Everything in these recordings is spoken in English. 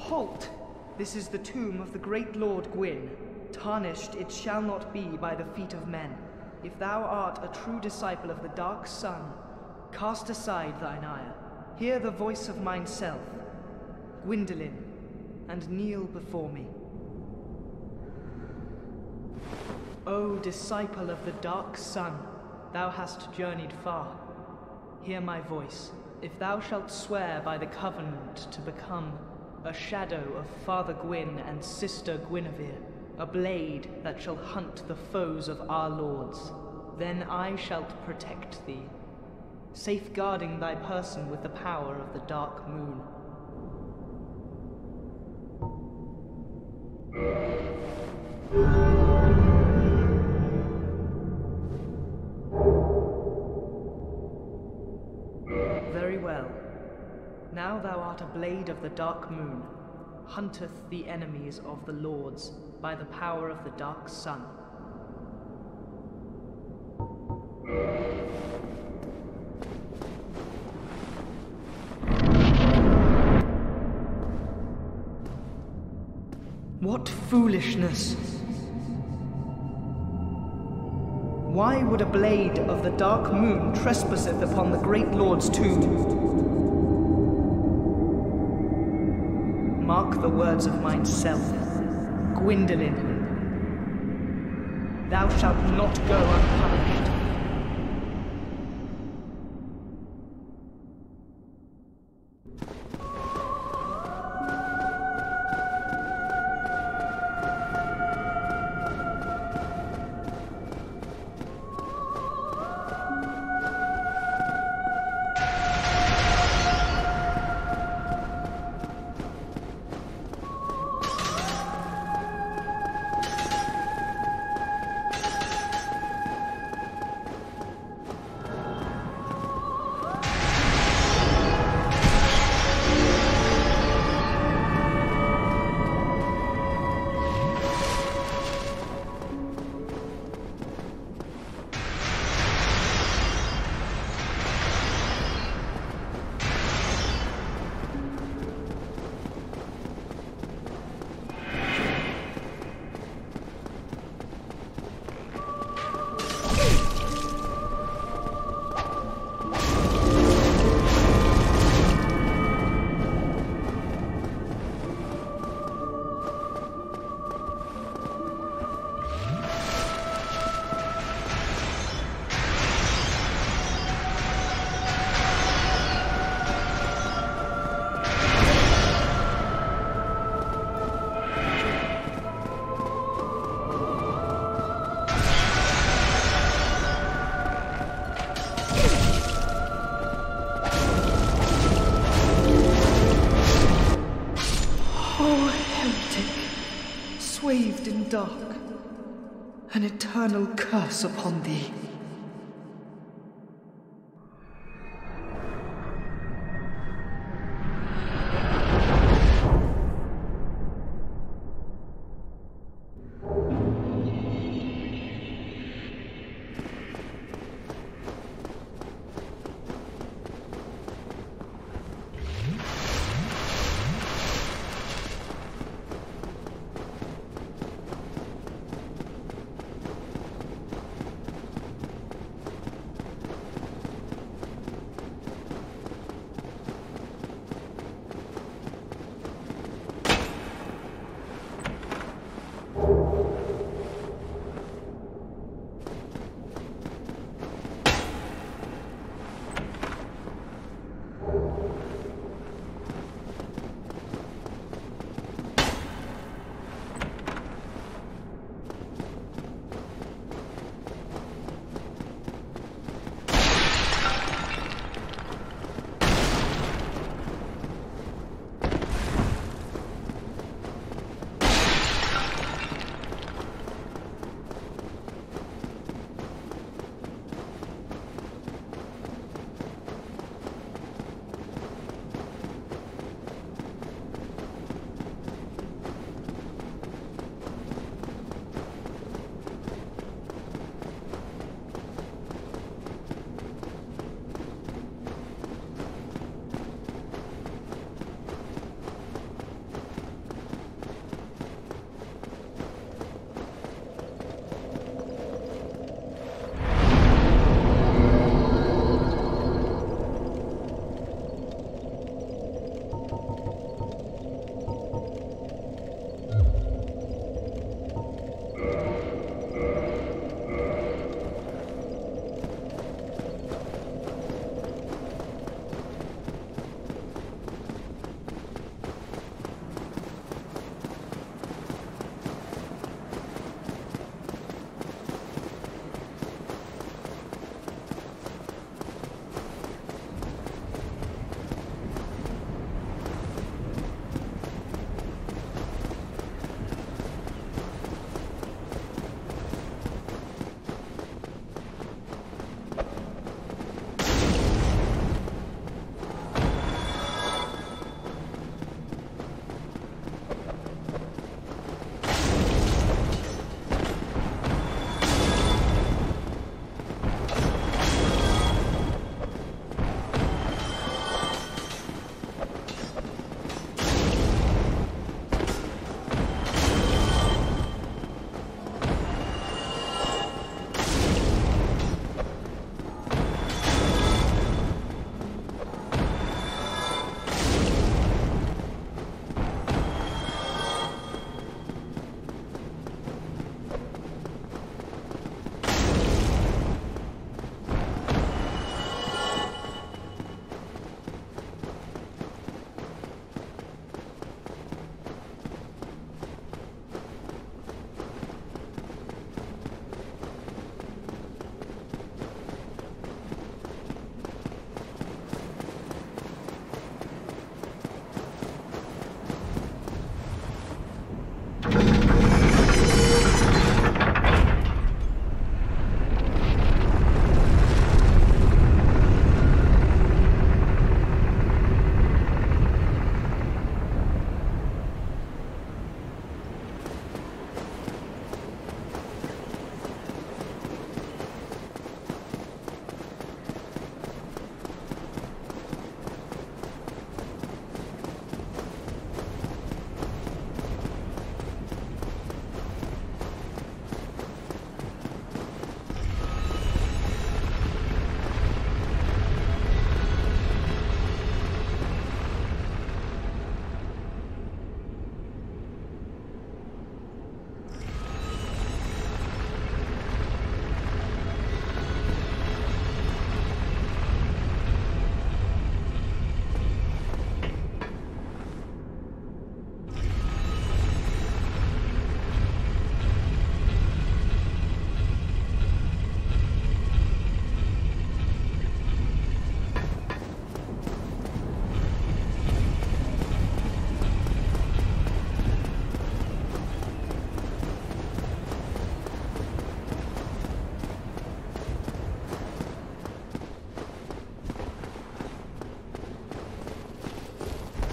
Halt! This is the tomb of the great Lord Gwyn. Tarnished it shall not be by the feet of men. If thou art a true disciple of the Dark Sun, cast aside thine ire. Hear the voice of mine self, Gwyndolin, and kneel before me. O disciple of the Dark Sun, thou hast journeyed far. Hear my voice. If thou shalt swear by the covenant to become a shadow of Father Gwyn and Sister Guinevere, a blade that shall hunt the foes of our lords, then I shalt protect thee, safeguarding thy person with the power of the Dark Moon. Very well. Now thou art a blade of the Dark Moon, hunteth the enemies of the lords by the power of the Dark Sun. What foolishness! Why would a blade of the Dark Moon trespasseth upon the great Lord's tomb? Mark the words of mine self, Gwyndolin. Thou shalt not go unpunished. Swathed in dark, an eternal curse upon thee.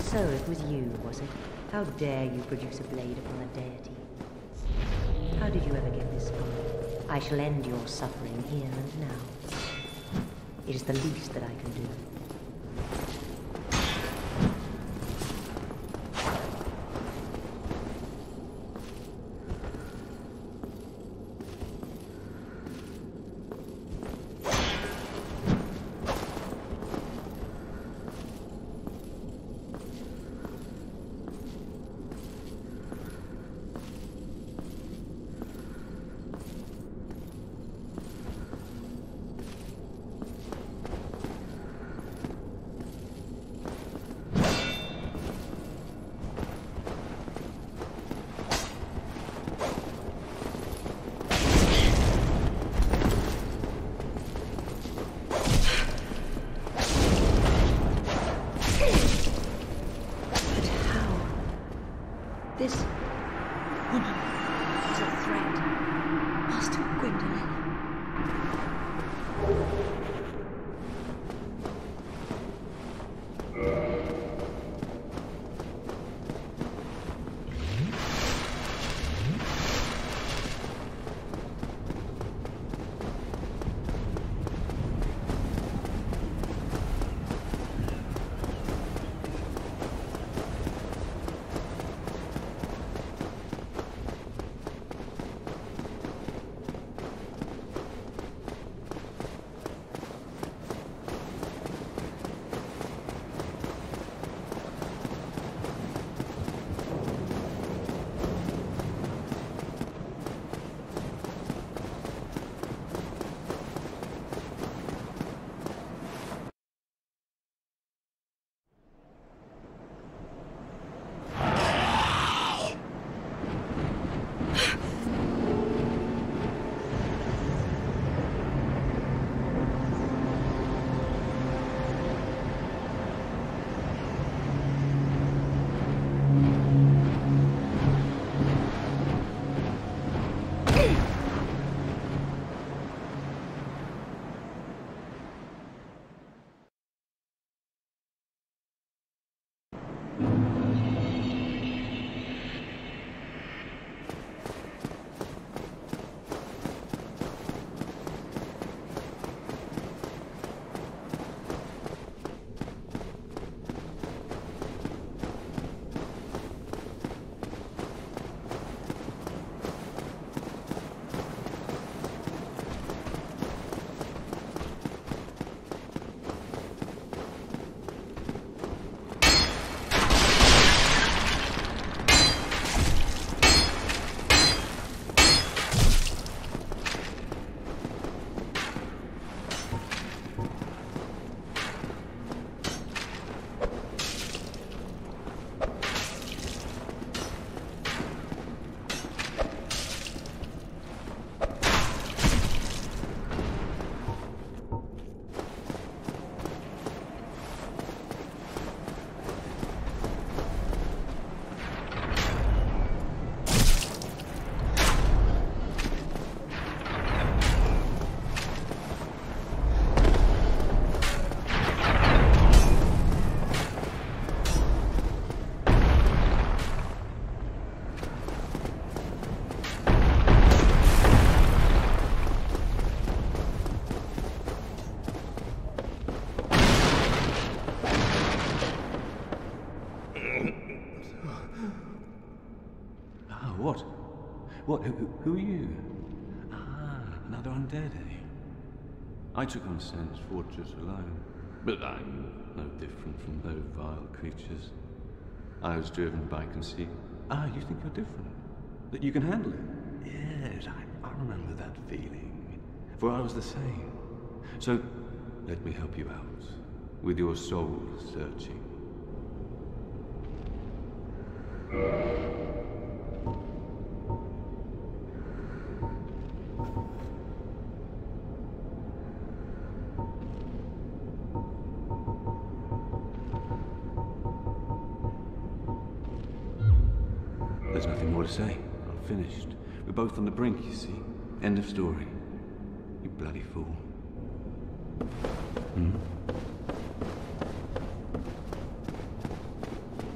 So it was you, was it? How dare you produce a blade upon a deity? How did you ever get this far? I shall end your suffering here and now. It is the least that I can do. This woman is a threat. Master Gwendolyn. What? Who are you? Ah, another undead, eh? I took on Sen's fortress alone, but I'm no different from those vile creatures. I was driven by conceit. Ah, you think you're different? That you can handle it? Yes, I remember that feeling. For I was the same. So, let me help you out with your soul searching. There's nothing more to say. I'm finished. We're both on the brink, you see. End of story. You bloody fool. Hmm?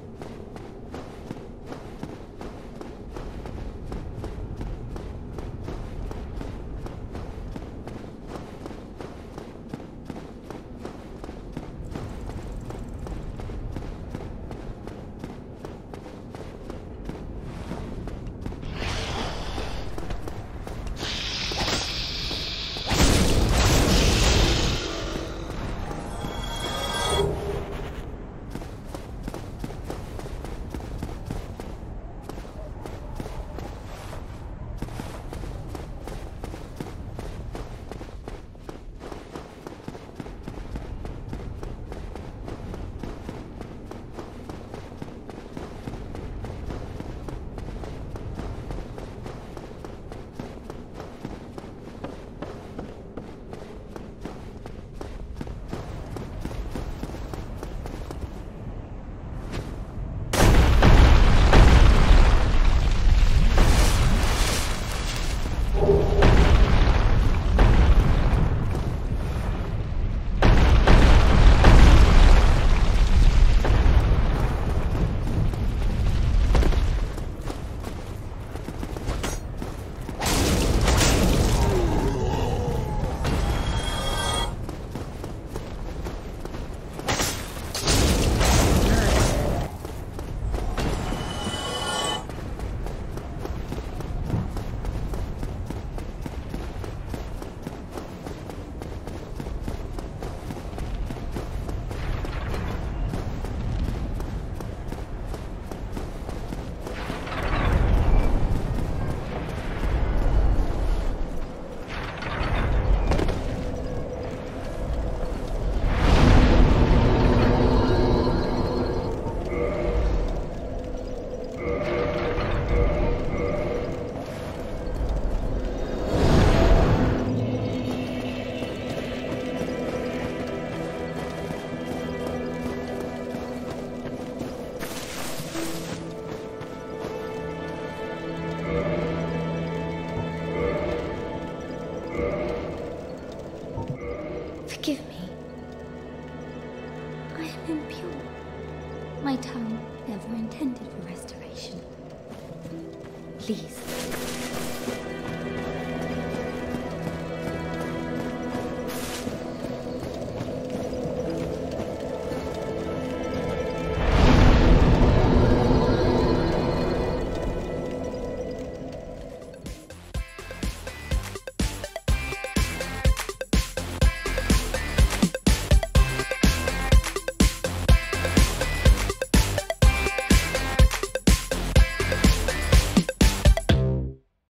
I am impure. My tongue never intended for restoration. Please,